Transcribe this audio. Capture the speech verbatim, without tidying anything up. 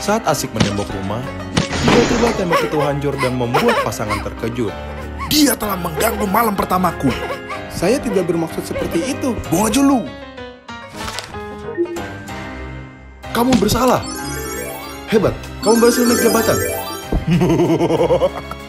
Saat asik menembok rumah, tiba-tiba tembok itu hancur dan membuat pasangan terkejut. Dia telah mengganggu malam pertamaku. Saya tidak bermaksud seperti itu. Buang aja lu. Kamu bersalah. Hebat, kamu berhasil naik jabatan.